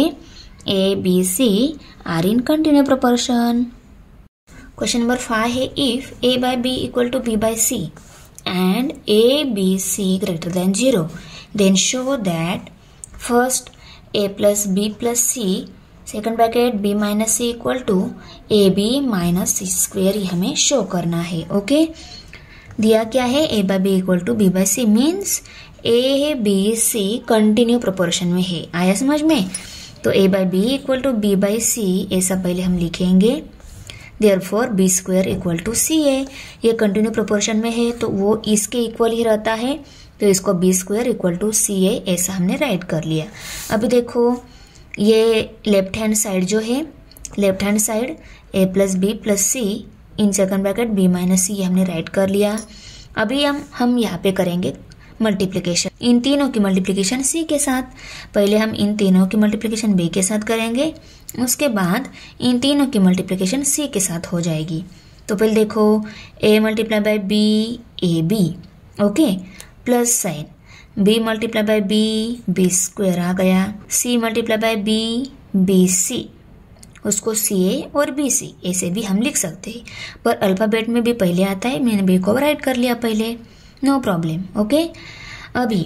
[SPEAKER 1] A B C are in continue proportion. Question number five है, if A by B equal to B by C and A, B, C greater than zero, then show that first A plus B plus C, second bracket B minus C equal to A B minus C square, ये हमें show करना है। Okay, दिया क्या है, A by B equal to B by C means A B C continue proportion में है। आया समझ में? तो A by B equal to B by C ऐसा पहले हम लिखेंगे। Therefore B square equal to C A, ये कंटिन्यू प्रोपोर्शन में है तो वो इसके इक्वल ही रहता है, तो इसको B square equal to C A ऐसा हमने राइट कर लिया। अभी देखो ये लेफ्ट हैंड साइड जो है, left hand side A plus B plus C in second bracket B minus C, ये हमने राइट कर लिया। अभी हम हम यहाँ पे करेंगे मल्टीप्लिकेशन, इन तीनों की मल्टीप्लिकेशन सी के साथ। पहले हम इन तीनों की मल्टीप्लिकेशन बी के साथ करेंगे, उसके बाद इन तीनों की मल्टीप्लिकेशन सी के साथ हो जाएगी। तो पहले देखो A multiply by B, A B, okay, plus sign B multiply by B, B square आ गया। C multiply by B, B C, उसको सी ए और बी सी ऐसे भी हम लिख सकते हैं, पर अल्फाबेट में भी पहले आता है, मैंने बी को राइट कर लिया पहले, नो प्रॉब्लम। ओके, अभी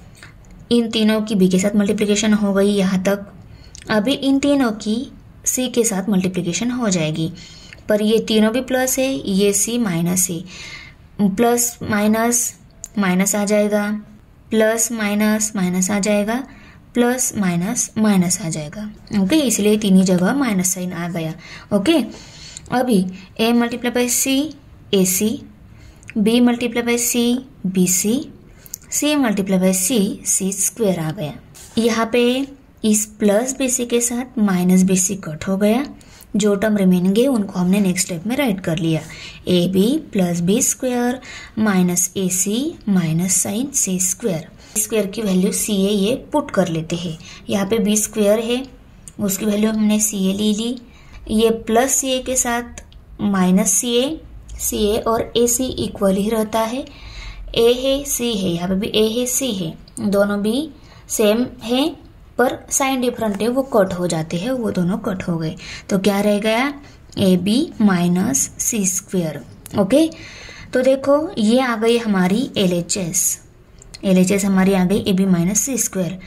[SPEAKER 1] इन तीनों की बी के साथ मल्टीप्लिकेशन हो गई यहाँ तक। अभी इन तीनों की सी के साथ मल्टीप्लिकेशन हो जाएगी, पर ये तीनों भी प्लस है, ये सी माइनस है, प्लस माइनस माइनस आ जाएगा, प्लस माइनस माइनस आ जाएगा, प्लस माइनस माइनस आ जाएगा। ओके, इसलिए तीन ही जगह माइनस साइन आ गया। ओके, अभी A multiply by C, A C, B multiply by C, B C, C multiply by C, C square आ गया। यहाँ पे इस प्लस बी सी के साथ माइनस बी सी कट हो गया, जो टर्म रिमेनिंग है उनको हमने नेक्स्ट स्टेप में राइट कर लिया। A B plus B square minus A C minus sign C square, square की वैल्यू सी ए ये पुट कर लेते हैं। यहाँ पे बी स्क्वायर है, उसकी वैल्यू हमने सी ए ले ली। ये प्लस सी ए के साथ minus C A, C a और ए सी इक्वल ही रहता है। ए है सी है, यहाँ पे भी ए है सी है, दोनों भी सेम है पर साइन डिफरेंट है, वो कट हो जाते हैं, वो दोनों कट हो गए। तो क्या रह गया, ए B minus C square. Okay, तो देखो ये आ गई हमारी L H S, L H S हमारी आ गई A B minus C square.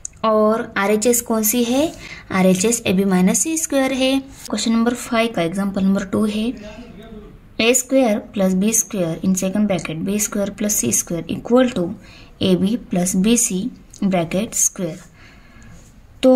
[SPEAKER 1] और आर एच एस कौन सी है, R H S A B minus C square है। क्वेश्चन नंबर फाइव का एग्जाम्पल नंबर टू है, ए square plus B square in second bracket B square plus C square equal to A B plus B C bracket square. तो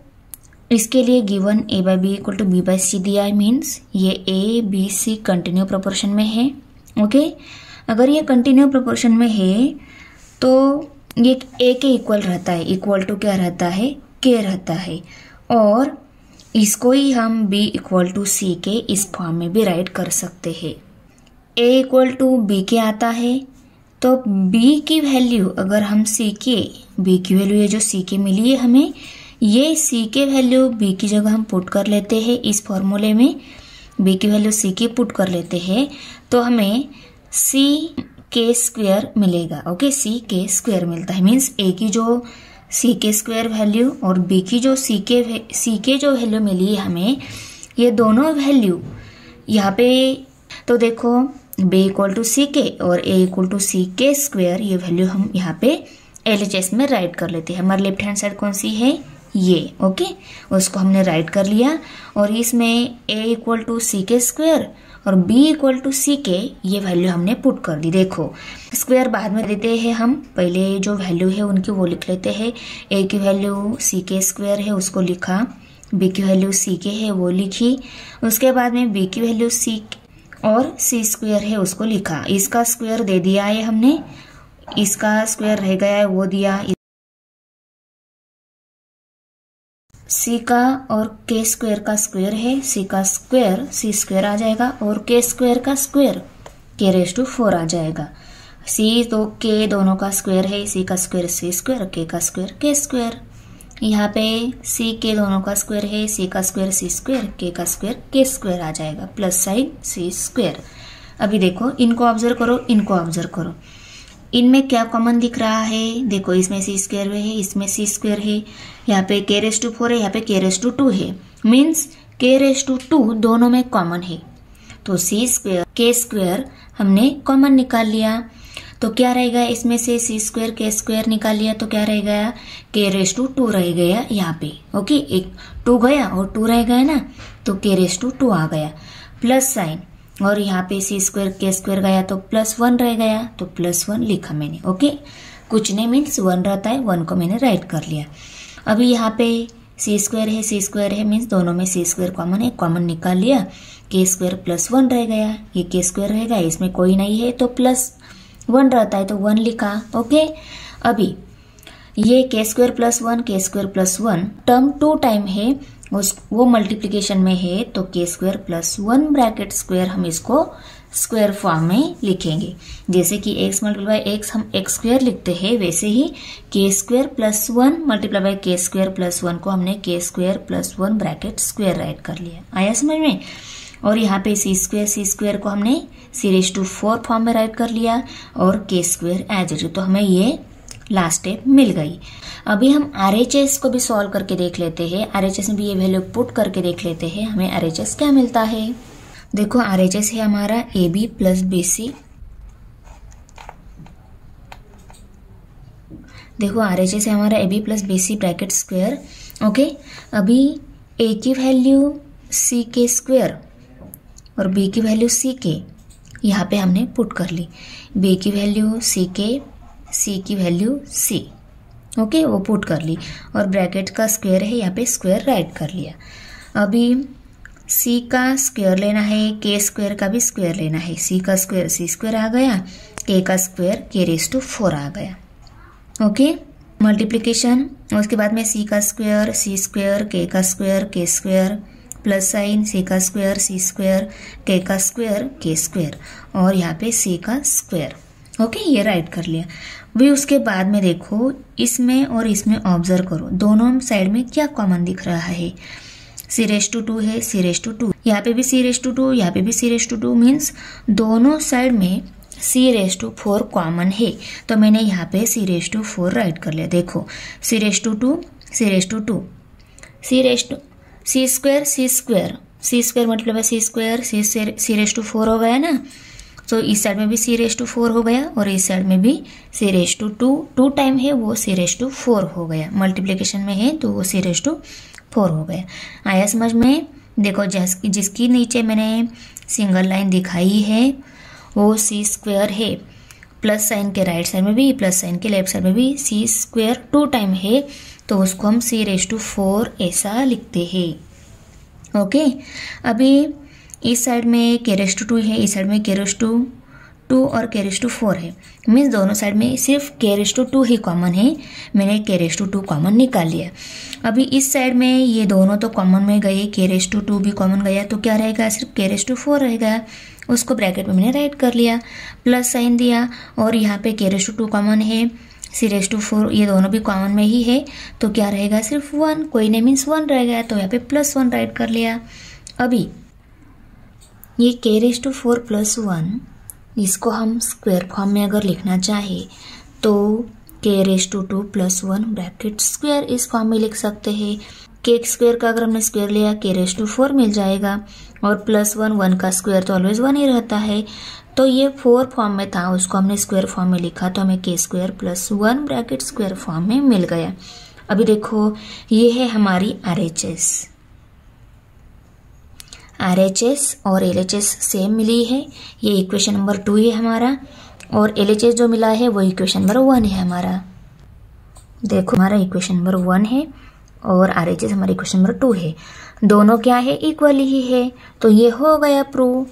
[SPEAKER 1] इसके लिए given A by B equal to B by C दिया है, means ये A B C continue proportion में है। Okay, अगर ये कंटिन्यू प्रोपोर्शन में है तो ये ए के इक्वल रहता है, इक्वल टू क्या रहता है, के रहता है, और इसको ही हम b इक्वल टू सी के इस फॉर्म में भी राइट कर सकते हैं। a इक्वल टू बी के आता है, तो b की वैल्यू अगर हम c के, b की वैल्यू ये जो c के मिली है हमें, ये c के वैल्यू b की जगह हम पुट कर लेते हैं इस फॉर्मूले में, b की वैल्यू c की पुट कर लेते हैं, तो हमें c के स्क्वायर मिलेगा। ओके, c के स्क्वायर मिलता है, मीन्स a की जो सी के स्क्वायर वैल्यू और बी की जो सी के सी के जो वैल्यू मिली हमें, ये दोनों वैल्यू यहाँ पे तो देखो बी इक्वल टू सी के और ए equal to C K square, ये वैल्यू हम यहाँ पे एल एच एस में राइट कर लेते हैं। हमारे लेफ्ट हैंड साइड कौन सी है, ये, ओके, उसको हमने राइट कर लिया। और इसमें ए equal to C K square और बी इक्वल टू सी के, ये वैल्यू हमने पुट कर दी। देखो स्क्वायर बाद में देते हैं हम, पहले जो वैल्यू है उनकी वो लिख लेते हैं। ए की वैल्यू सी के स्क्वायर है उसको लिखा, बी की वैल्यू सी के है वो लिखी, उसके बाद में बी की वैल्यू सी और सी स्क्वायर है उसको लिखा। इसका स्क्वायर दे दिया है हमने, इसका स्क्वायर रह गया है वो दिया, सी का और के स्क्वायर का स्क्वायर है, सी का स्क्वायर सी स्क्वायर आ जाएगा और के स्क्वायर का स्क्वायर के रेस टू फोर आ जाएगा। सी तो के दोनों का स्क्वायर है, सी का स्क्वायर सी स्क्वायर, के का स्क्वायर के स्क्वायर। यहाँ पे सी के दोनों का स्क्वायर है, सी का स्क्वायर सी स्क्वायर, के का स्क्वायर के स्क्वायर आ जाएगा, प्लस साइन सी स्क्वायर। अभी देखो इनको ऑब्जर्व करो, इनको ऑब्जर्व करो, इनमें क्या कॉमन दिख रहा है, देखो इसमें सी स्क्वायर है, इसमें सी स्क्वायर है, यहाँ पे के रेस टू फोर है, यहाँ पे के रेस टू टू है, means K raise to two दोनों में कॉमन है। तो सी स्क्वायर के स्क्वायर हमने कॉमन निकाल लिया, तो क्या रहेगा इसमें से, सी स्क्वायर के स्क्वायर निकाल लिया तो क्या रह गया, के रेस टू टू रह गया यहाँ पे, ओके, एक टू गया और टू रह गया ना, तो के रेस टू टू आ गया, प्लस साइन, और यहाँ पे सी स्क्वायर के स्क्वायर गया तो प्लस वन रह गया, तो प्लस वन लिखा मैंने, ओके, कुछ नहीं मीन्स वन रहता है, वन को मैंने राइट कर लिया। अभी यहाँ पे सी स्क्वायर है, सी स्क्वायर है, मीन्स दोनों में सी स्क्वायर कॉमन है, कॉमन निकाल लिया, के स्क्वायर प्लस वन रह गया, ये के स्क्वायर रहेगा, इसमें कोई नहीं है तो प्लस वन रहता है तो वन लिखा, ओके। अभी ये K square plus one, K square plus one term two time है, उस वो मल्टीप्लिकेशन में है, तो K square plus one bracket square हम इसको स्क्वायर फॉर्म में लिखेंगे। जैसे कि एक्स मल्टीप्लाई बाय एक्स हम एक्स स्क्वायर लिखते हैं, वैसे ही K square plus one multiply by K square plus one को हमने K square plus one bracket square write कर लिया। आया समझ में? और यहाँ पे सी स्क्वायर सी स्क्वायर को हमने C raise to four form में राइट कर लिया और के स्क्वायर एज इट इज, तो हमें ये लास्ट स्टेप मिल गई। अभी हम आरएचएस को भी सॉल्व करके देख लेते हैं, आरएचएस में भी ये वैल्यू पुट करके देख लेते हैं, हमें आरएचएस क्या मिलता है। देखो आरएचएस है हमारा A B plus B C, देखो आरएचएस है हमारा A B plus B C bracket square, okay. अभी ए की वैल्यू सी के स्क्वायर और बी की वैल्यू सी के यहाँ पे हमने पुट कर ली, बी की वैल्यू सी के, सी की वैल्यू सी, ओके, वो पुट कर ली और ब्रैकेट का स्क्वायर है यहाँ पे स्क्वायर राइट कर लिया। अभी सी का स्क्वायर लेना है, के स्क्वायर का भी स्क्वायर लेना है, सी का स्क्वायर सी स्क्वायर आ गया, के का स्क्वायर के रेज टू फोर आ गया, ओके। मल्टीप्लीकेशन, उसके बाद में सी का स्क्वायर सी स्क्वायर, के का square K square, plus sign सी का स्क्वायर सी स्क्वायर, के का स्क्वायर के स्क्वायर और यहाँ पे सी का स्क्वायर, ओके, ये राइट कर लिया। भी उसके बाद में देखो इसमें और इसमें ऑब्जर्व करो, दोनों साइड में क्या कॉमन दिख रहा है, सी रेज टू टू है, सी रेज टू टू, यहाँ पे भी सी रेज टू टू, यहाँ पे भी C raise to two, means दोनों साइड में C raise to four common है, तो मैंने यहाँ पे C raise to four write कर लिया। देखो C raise to two, C raise to two, C raise to C square C square, C square मतलब C square C C raise to four हो गया ना, तो इस साइड में भी सी रेज टू फोर हो गया और इस साइड में भी C raise to two, two time है वो सी रेज टू फोर हो गया, मल्टीप्लिकेशन में है तो वो सी रेज टू फोर हो गया। आया समझ में? देखो जिस जिसकी नीचे मैंने सिंगल लाइन दिखाई है वो सी स्क्वायर है, प्लस साइन के राइट साइड में भी प्लस साइन के लेफ्ट साइड में भी सी स्क्वायर टू टाइम है, तो उसको हम सी रेज टू फोर ऐसा लिखते हैं, ओके। अभी इस साइड में के रेज टू टू है, इस साइड में के रेज टू टू और के रेज टू फोर है, मीन्स दोनों साइड में सिर्फ के रेज टू टू ही कॉमन है, मैंने के रेज टू टू कॉमन निकाल लिया। अभी इस साइड में ये दोनों तो कॉमन में गए, के रेज टू टू भी कॉमन गया, तो क्या रहेगा, सिर्फ के रेज टू फोर रहेगा, उसको ब्रैकेट में मैंने राइट कर लिया, प्लस साइन दिया और यहाँ पे के रेज टू टू कॉमन है, सी रेज टू फोर ये दोनों भी कॉमन में ही है, तो क्या रहेगा, सिर्फ वन, कोई नहीं मीन्स वन रह गया, तो यहाँ पे प्लस वन राइट कर लिया। अभी ये K raise to four plus one, इसको हम स्क्वायर फॉर्म में अगर लिखना चाहे तो K raise to two plus one bracket square इस फॉर्म में लिख सकते हैं। के स्क्वायर का अगर हमने स्क्वायर लिया के रेस टू फोर मिल जाएगा, और प्लस वन, वन का स्क्वायर तो ऑलवेज वन ही रहता है, तो ये फोर फॉर्म में था, उसको हमने स्क्वायर फॉर्म में लिखा तो हमें K square plus one bracket square form में मिल गया। अभी देखो ये है हमारी R H S. R H S और एल एच एस सेम मिली है, ये इक्वेशन नंबर टू है हमारा, और एल एच एस जो मिला है वो इक्वेशन नंबर वन है हमारा। देखो हमारा इक्वेशन नंबर वन है और आर एच एस हमारा इक्वेशन नंबर टू है, दोनों क्या है, इक्वल ही है, तो ये हो गया प्रूव।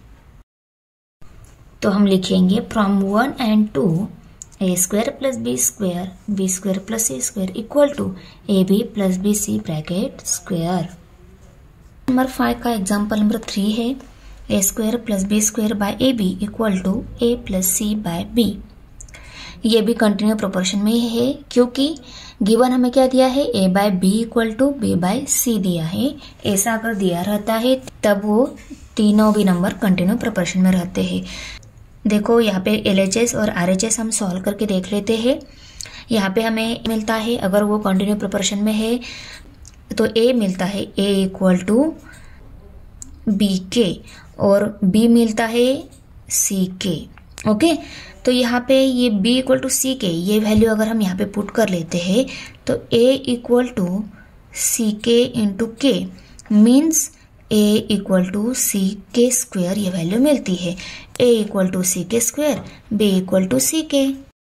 [SPEAKER 1] तो हम लिखेंगे from one and two A square plus B square B square plus C square equal to A B plus B C bracket square. Number five का एग्जाम्पल नंबर थ्री है, ए square plus B square by A B equal to A plus C by B. ये भी continue proportion में है, क्योंकि given हमें क्या दिया है, A by B equal to B by C दिया है। ऐसा अगर दिया रहता है तब वो तीनों भी नंबर कंटिन्यू प्रोपोर्शन में रहते हैं। देखो यहाँ पे एल एच एस और आर एच एस हम सॉल्व करके देख लेते हैं। यहाँ पे हमें मिलता है, अगर वो कंटिन्यू प्रोपोर्शन में है तो ए मिलता है ए इक्वल टू बी के, और बी मिलता है सी के। ओके, तो यहाँ पे ये b इक्वल टू सी के, ये वैल्यू अगर हम यहाँ पे पुट कर लेते हैं तो a equal to C K into K means a equal to C K square, ये वैल्यू मिलती है। a equal to C K square, b equal to C K.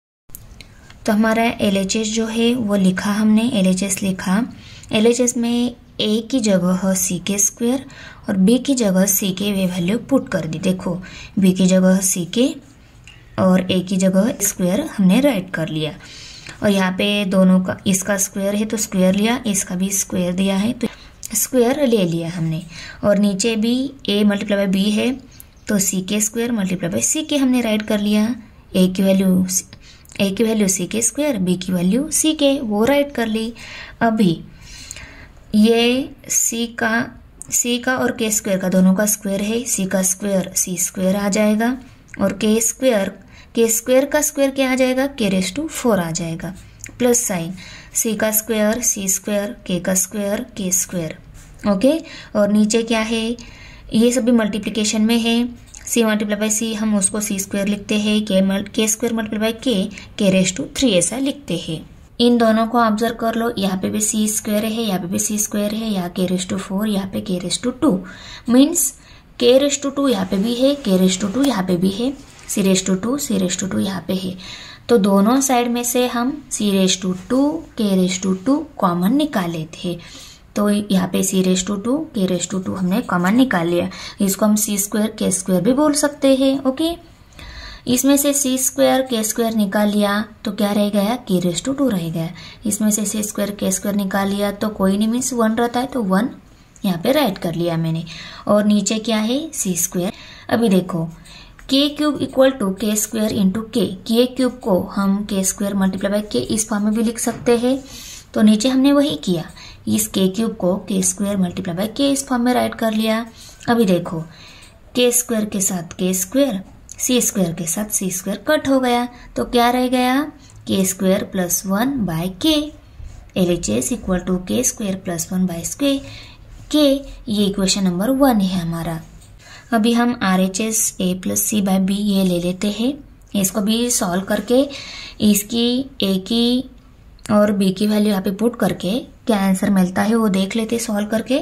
[SPEAKER 1] तो हमारा एल एच एस जो है वो लिखा हमने, एल एच एस लिखा। एल एच एस में a की जगह सी के स्क्वायर और b की जगह सी के वे वैल्यू पुट कर दी। देखो b की जगह सी के और a की जगह स्क्वायर हमने राइट कर लिया, और यहाँ पे दोनों का, इसका स्क्वायर है तो स्क्वायर लिया, इसका भी स्क्वायर दिया है तो स्क्वायर ले लिया हमने, और नीचे भी a मल्टीप्लाई बाय b है तो c के स्क्वायर मल्टीप्लाई बाय c के हमने राइट कर लिया। a की वैल्यू a की वैल्यू c के स्क्वायर, b की वैल्यू c के, वो राइट कर ली। अभी ये c का c का और k स्क्वायर का दोनों का स्क्वायर है, c का स्क्वायर c स्क्वायर आ जाएगा, और k स्क्वायर के स्क्वायर का स्क्वायर क्या आ जाएगा, के रेस टू फोर आ जाएगा, प्लस साइन सी का स्क्वायर सी स्क्वायर, के का स्क्वायर के स्क्वायर। ओके, और नीचे क्या है, ये सभी मल्टीप्लिकेशन में है, सी मल्टीप्लाई बाय सी हम उसको सी स्क्वायर लिखते हैं, के K square multiply by K के रेस टू थ्री ऐसा लिखते हैं। इन दोनों को ऑब्जर्व कर लो, यहाँ पे भी सी स्क्वायर है, यहाँ पे भी सी स्क्वायर है, यहाँ के रेस टू फोर, यहाँ पे K raise to two, means K raise to two यहाँ पे भी है, के रेस टू टू यहाँ पे भी है, C raise to two C raise to two यहाँ पे है। तो दोनों साइड में से हम C raise to two K raise to two common निकाले थे, तो यहाँ पे C raise to two K raise to two हमने कॉमन निकाल लिया। इसको हम सी स्क्वायर के स्क्वायर भी बोल सकते हैं। ओके, इसमें से सी स्क्वायर के स्क्वायर निकाल लिया तो क्या रह गया, के रेस टू टू रह गया। इसमें से सी स्क्वायर के स्क्वायर निकाल लिया तो कोई नहीं, मीन्स वन रहता है तो वन यहाँ पे राइट कर लिया मैंने, और नीचे क्या है, सी स्क्वायर। अभी देखो K cube equal to K square into K, K cube को हम के स्क्वायर मल्टीप्लाई बाय के इस फॉर्म में भी लिख सकते हैं, तो नीचे हमने वही किया, इस के क्यूब को के स्क्वायर मल्टीप्लाई बाय के इस फॉर्म में राइट कर लिया। अभी देखो के स्क्वायर के साथ के स्क्वायर, सी स्क्वायर के साथ सी स्क्वायर कट हो गया, तो क्या रह गया, K square plus one by K, L H S equal to K square plus one by square K. ये इक्वेशन नंबर वन है हमारा। अभी हम R H S A plus C by B ये ले लेते हैं, इसको भी सॉल्व करके इसकी ए की और बी की वैल्यू यहाँ पे पुट करके क्या आंसर मिलता है वो देख लेते सॉल्व करके।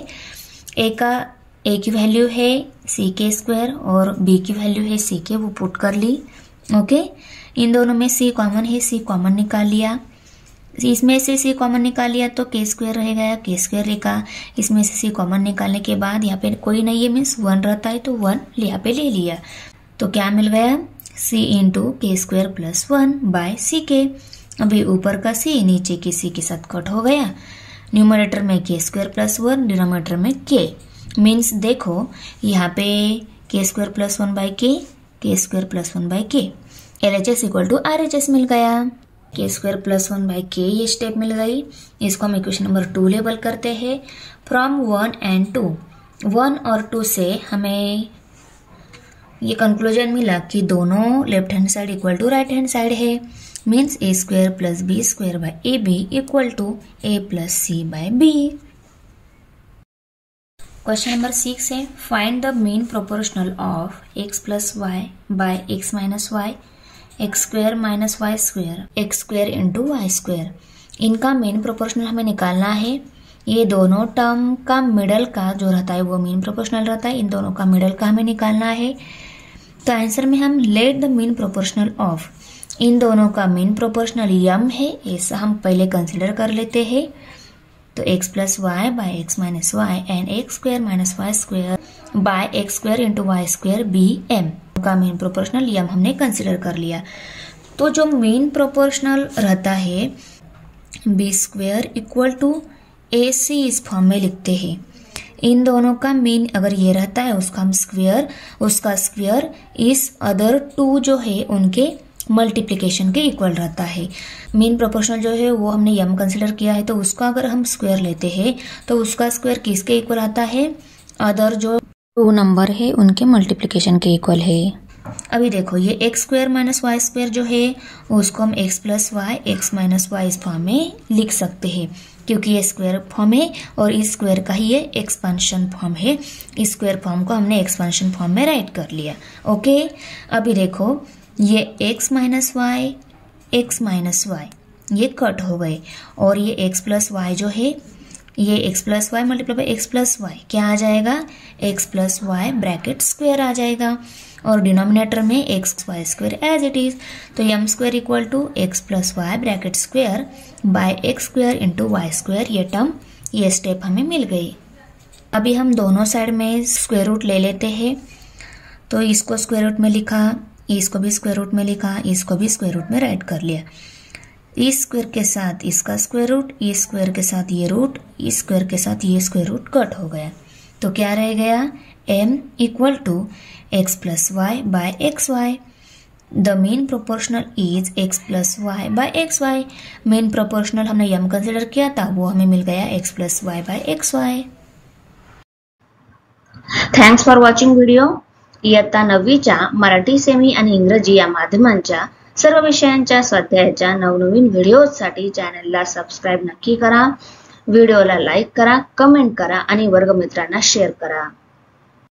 [SPEAKER 1] ए का ए की वैल्यू है सी के स्क्वायर और बी की वैल्यू है सी के, वो पुट कर ली। ओके, इन दोनों में सी कॉमन है, सी कॉमन निकाल लिया, इसमें से सी कॉमन निकाल लिया तो के स्क्वायर रह गया, के स्क्वायर लिखा। इसमें से सी कॉमन निकालने के बाद यहाँ पे कोई नहीं है, मीन्स वन रहता है तो वन यहाँ पे ले लिया, तो क्या मिल गया, C into K square plus one by C K. अभी ऊपर का सी नीचे की सी के साथ कट हो गया, न्यूमरेटर में के स्क्वायर प्लस वन, डिनोमिनेटर में के, मीन्स देखो यहाँ पे के square plus one by K, K square plus one by K, L H S equal to R H S मिल गया। K square plus one by के ये स्टेप मिल गई, इसको हम इक्वेशन नंबर टू लेबल करते हैं। From one and two, one और टू से हमें ये कंक्लूजन मिला कि दोनों left hand side equal to right hand side है। Means A square plus B square by A B equal to A plus C by B. Question number six है find the mean proportional of X plus Y by X minus Y, X square minus Y square, X square into Y square. इनका mean proportional हमें निकालना है। ये दोनों term का middle का जो रहता है वो मीन प्रोपोर्शनल रहता है, इन दोनों का मिडल का हमें निकालना है। तो आंसर में हम let the mean proportional of, इन दोनों का मीन प्रोपोर्शनल यम है, ऐसा हम पहले कंसिडर कर लेते हैं। तो x plus Y by X minus Y and X square minus Y square by X square into Y square be M का मीन प्रोपोर्शनल यम हमने कंसिडर कर लिया। तो जो मीन प्रोपोर्शनल रहता है B square equal to A C इस form में लिखते हैं। इन दोनों का मीन अगर ये रहता है उसका हम स्क्वेयर, उसका स्क्वेयर इस अदर टू जो है उनके मल्टीप्लिकेशन के इक्वल रहता है। मीन प्रोपोर्शनल जो है वो हमने यम कंसिडर किया है, तो उसका अगर हम स्क्वायर लेते हैं तो उसका स्क्वायर किसके इक्वल आता है, अदर जो टू नंबर है उनके मल्टीप्लिकेशन के इक्वल है। अभी देखो ये X square minus Y square जो है उसको हम X plus Y X minus Y इस फॉर्म में लिख सकते हैं, क्योंकि ये स्क्वायर फॉर्म है और इस स्क्वायर का ही ये एक्सपेंशन फॉर्म है। इस स्क्वायर फॉर्म को हमने एक्सपेंशन फॉर्म में राइट कर लिया। ओके, अभी देखो ये x minus Y X minus Y ये कट हो गए और ये x प्लस वाई जो है ये x plus Y multiply by X plus Y क्या आ जाएगा, x plus Y bracket square आ जाएगा और डिनोमिनेटर में X Y square as it is. तो M square equal to x plus Y bracket square by X square into Y square, ये term ये स्टेप हमें मिल गई। अभी हम दोनों साइड में स्क्वायर रूट ले लेते हैं। तो इसको स्क्वायर रूट में लिखा, इसको भी स्क्वायर रूट में लिखा, इसको भी स्क्वायर रूट में राइट कर लिया। इस स्क्वायर के साथ इसका स्क्वायर रूट, इस स्क्वायर के साथ ये रूट, इस स्क्वायर के साथ ये स्क्वायर रूट कट हो गया। तो क्या रह गया, m equal to x plus Y by x y. The mean proportional is x plus Y by x y. Mean proportional हमने m कंसिडर किया था, वो हमें मिल गया x plus Y by x y.
[SPEAKER 2] Thanks for watching video. इयत्ता नववीच्या Marathi semi आणि इंग्रजी या माध्यमांच्या सर्व विषयांच्या स्वाध्यायाच्या नवनवीन व्हिडिओसाठी चॅनलला सबस्क्राईब नक्की करा, व्हिडिओला लाईक करा, कमेंट करा आणि वर्गमित्रांना शेअर करा।